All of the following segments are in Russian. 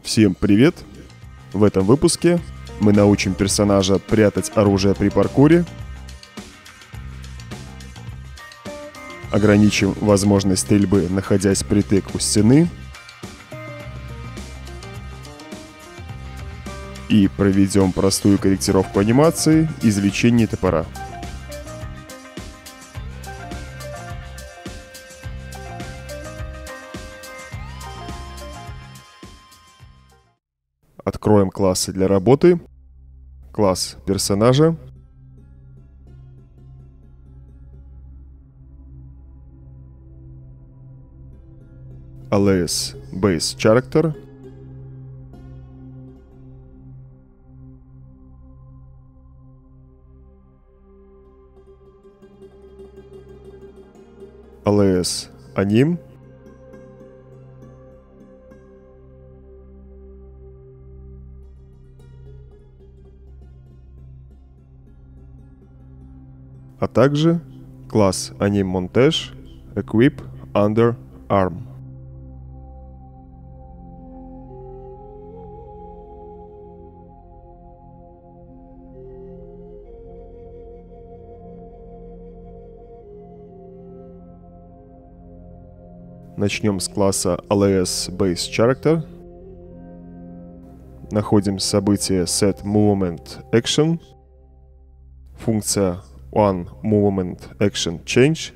Всем привет! В этом выпуске мы научим персонажа прятать оружие при паркуре, ограничим возможность стрельбы, находясь впритык у стены, и проведем простую корректировку анимации извлечения топора. Откроем классы для работы. Класс персонажа. Alias Base Character. Alias Anim. А также класс Anim Montage Equip Under Arm. Начнем с класса Alias Base Character. Находим событие Set Movement Action. Функция One Movement Action Change.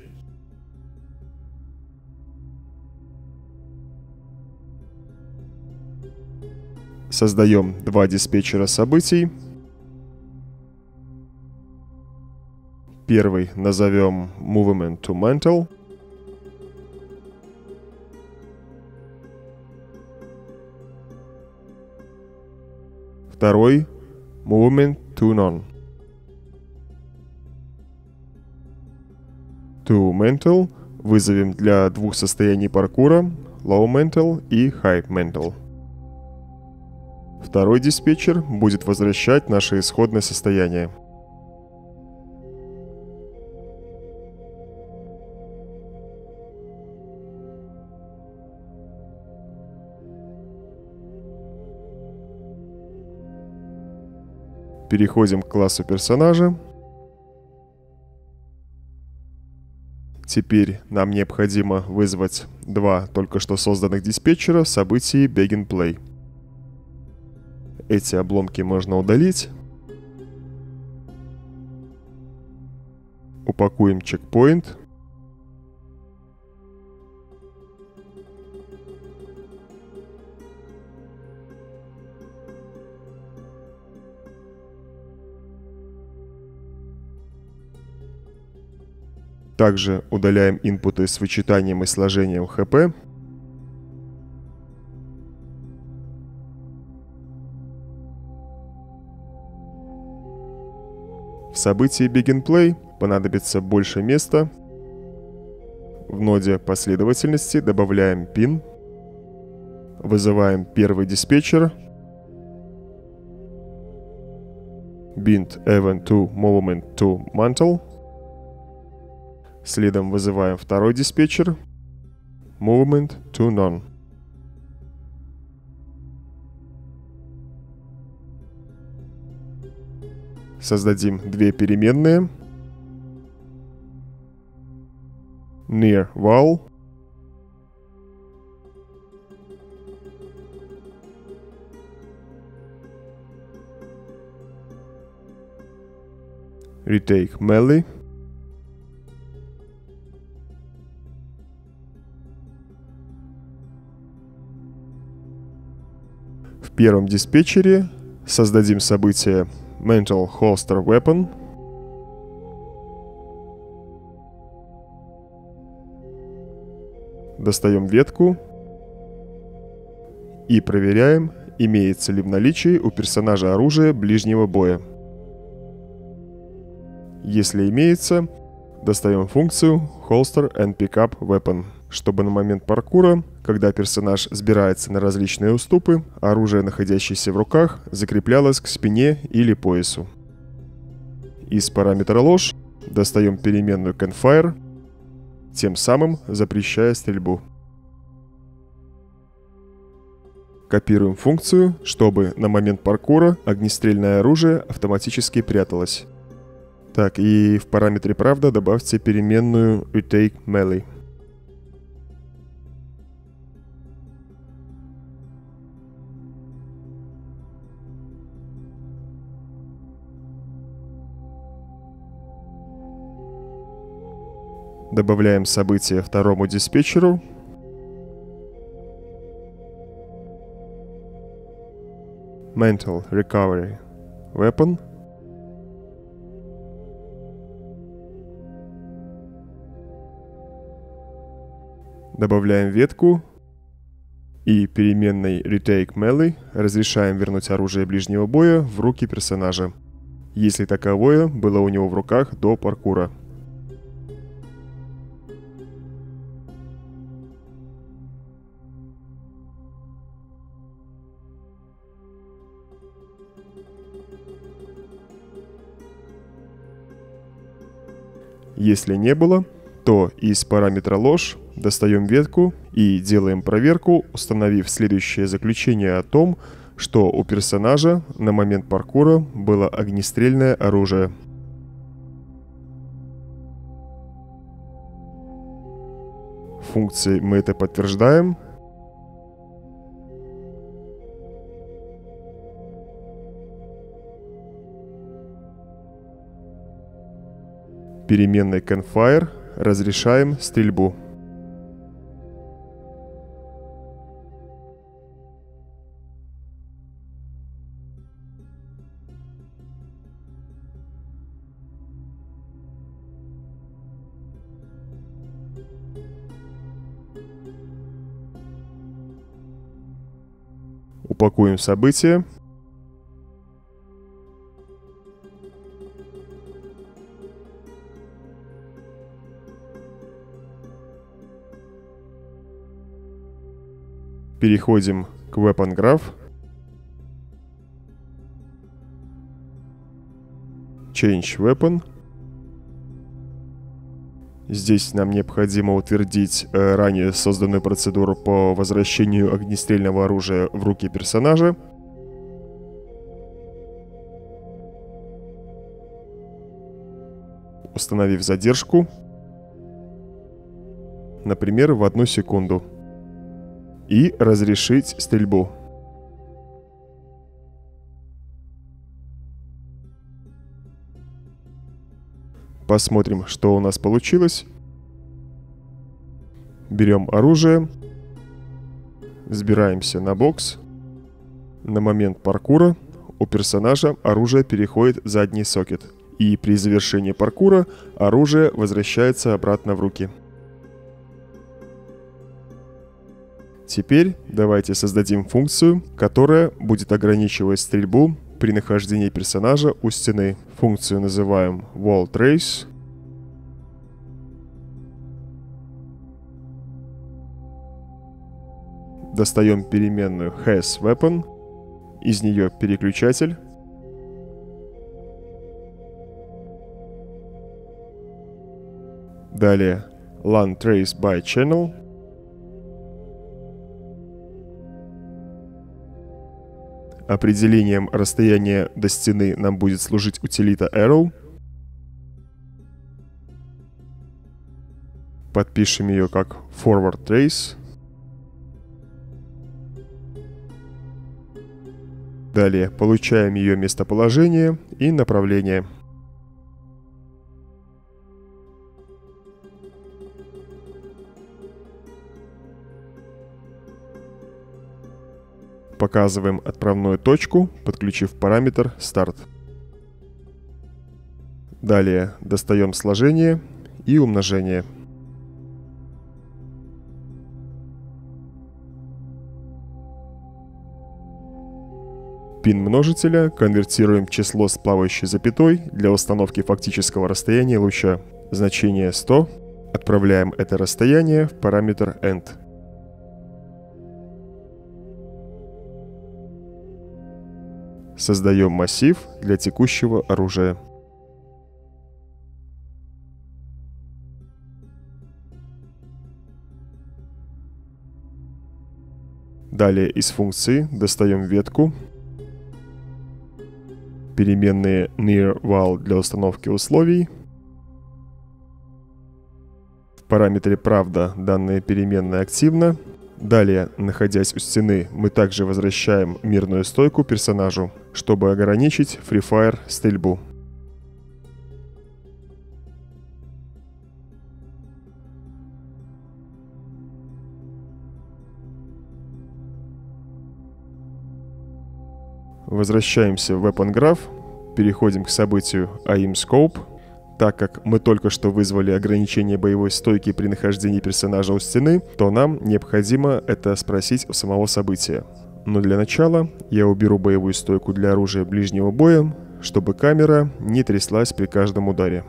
Создаем два диспетчера событий. Первый назовем Movement to Mental. Второй Movement to None. To Mental вызовем для двух состояний паркура Low Mental и High Mental. Второй диспетчер будет возвращать наше исходное состояние. Переходим к классу персонажа. Теперь нам необходимо вызвать два только что созданных диспетчера событий Begin Play. Эти обломки можно удалить. Упакуем чекпоинт. Также удаляем инпуты с вычитанием и сложением ХП. В событии Begin Play понадобится больше места. В ноде последовательности добавляем pin. Вызываем первый диспетчер. Bind Event to Movement to Mantle. Следом вызываем второй диспетчер Movement to None. Создадим две переменные Near Val Retake Melee. В первом диспетчере создадим событие Mental Holster Weapon. Достаем ветку и проверяем, имеется ли в наличии у персонажа оружие ближнего боя. Если имеется, достаем функцию Holster and Pickup Weapon, чтобы на момент паркура, когда персонаж сбирается на различные уступы, оружие, находящееся в руках, закреплялось к спине или поясу. Из параметра ложь достаем переменную CanFire, тем самым запрещая стрельбу. Копируем функцию, чтобы на момент паркура огнестрельное оружие автоматически пряталось. Так, и в параметре правда добавьте переменную retake melee. Добавляем событие второму диспетчеру. Mental Recovery Weapon. Добавляем ветку и переменной Retake Melee разрешаем вернуть оружие ближнего боя в руки персонажа, если таковое было у него в руках до паркура. Если не было, то из параметра ложь достаем ветку и делаем проверку, установив следующее заключение о том, что у персонажа на момент паркура было огнестрельное оружие. Функцией мы это подтверждаем. Переменной CanFire разрешаем стрельбу. Упакуем событие. Переходим к Weapon Graph. Change Weapon. Здесь нам необходимо утвердить ранее созданную процедуру по возвращению огнестрельного оружия в руки персонажа. Установив задержку, например, в 1 секунду. И разрешить стрельбу. Посмотрим, что у нас получилось. Берем оружие. Взбираемся на бокс. На момент паркура у персонажа оружие переходит в задний сокет. И при завершении паркура оружие возвращается обратно в руки. Теперь давайте создадим функцию, которая будет ограничивать стрельбу при нахождении персонажа у стены. Функцию называем wallTrace. Достаем переменную hasWeapon, из нее переключатель. Далее LANTraceByChannel. Определением расстояния до стены нам будет служить утилита Arrow. Подпишем ее как Forward Trace. Далее получаем ее местоположение и направление. Показываем отправную точку, подключив параметр Start. Далее достаем сложение и умножение. Пин множителя конвертируем в число с плавающей запятой для установки фактического расстояния луча. Значение 100. Отправляем это расстояние в параметр End. Создаем массив для текущего оружия. Далее из функции достаем ветку, переменные near_val для установки условий. В параметре «правда» данная переменная активна. Далее, находясь у стены, мы также возвращаем мирную стойку персонажу, чтобы ограничить Free Fire стрельбу. Возвращаемся в Weapon Graph, переходим к событию Aim Scope. Так как мы только что вызвали ограничение боевой стойки при нахождении персонажа у стены, то нам необходимо это спросить у самого события. Но для начала я уберу боевую стойку для оружия ближнего боя, чтобы камера не тряслась при каждом ударе.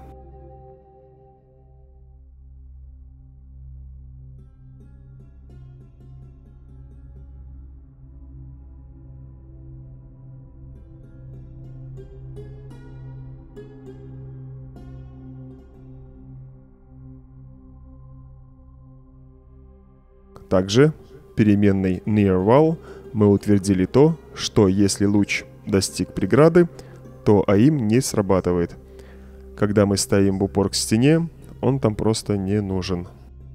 Также переменной near_val мы утвердили то, что если луч достиг преграды, то AIM не срабатывает. Когда мы стоим в упор к стене, он там просто не нужен.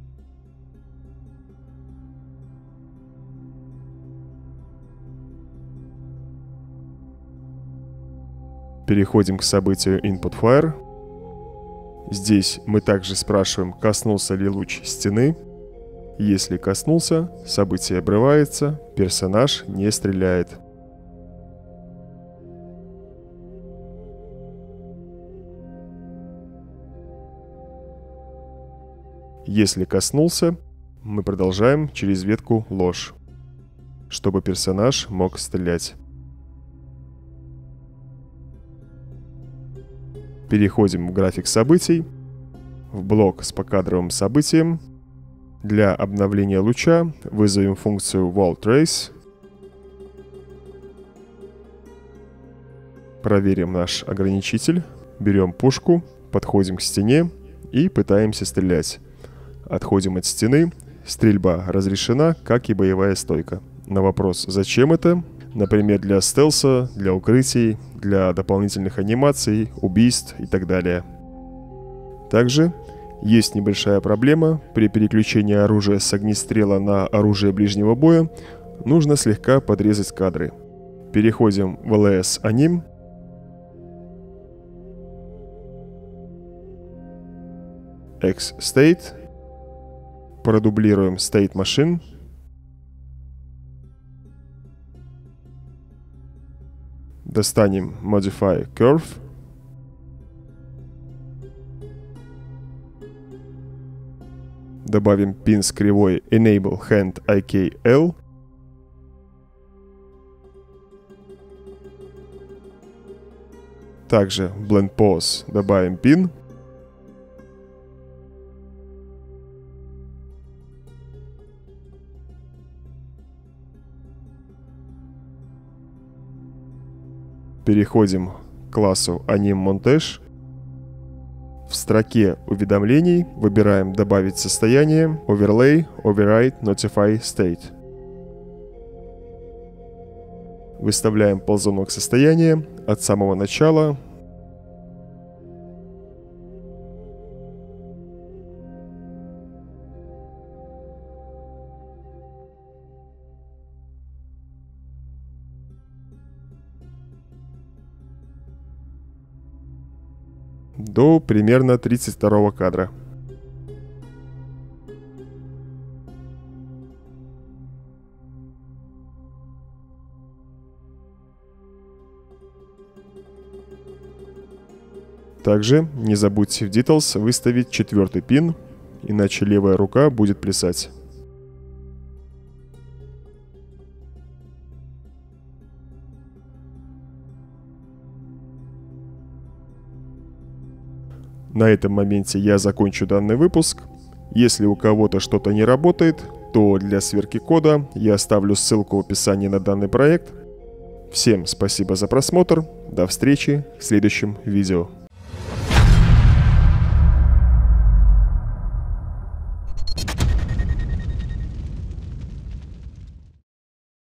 Переходим к событию InputFire. Здесь мы также спрашиваем, коснулся ли луч стены. Если коснулся, событие обрывается, персонаж не стреляет. Если коснулся, мы продолжаем через ветку ложь, чтобы персонаж мог стрелять. Переходим в график событий, в блок с покадровым событием. Для обновления луча вызовем функцию WallTrace. Проверим наш ограничитель, берем пушку, подходим к стене и пытаемся стрелять. Отходим от стены, стрельба разрешена, как и боевая стойка. На вопрос «Зачем это?», например, для стелса, для укрытий, для дополнительных анимаций, убийств и так далее. Также есть небольшая проблема. При переключении оружия с огнестрела на оружие ближнего боя нужно слегка подрезать кадры. Переходим в LS Anim. X-State. Продублируем State Machine. Достанем Modify Curve. Добавим пин с кривой Enable Hand IK-L. Также в Blend Pose добавим пин. Переходим к классу Anim Montage. В строке уведомлений выбираем «Добавить состояние», «Overlay», «Override», «Notify State». Выставляем ползунок состояния от самого начала. До примерно 32 кадра. Также не забудьте в Details выставить 4-й пин, иначе левая рука будет плясать. На этом моменте я закончу данный выпуск. Если у кого-то что-то не работает, то для сверки кода я оставлю ссылку в описании на данный проект. Всем спасибо за просмотр. До встречи в следующем видео.